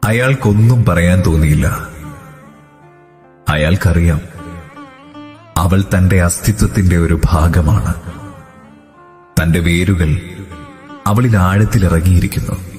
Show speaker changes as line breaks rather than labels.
അയാൾക്കൊന്നും പറയാൻ തോന്നിയില്ല. അയാൾക്കറിയാം, അവൾ തന്റെ അസ്തിത്വത്തിന്റെ ഒരു ഭാഗമാണ്. തന്റെ വേരുകൾ അവളിൽ ആഴത്തിലിറങ്ങിയിരിക്കുന്നു.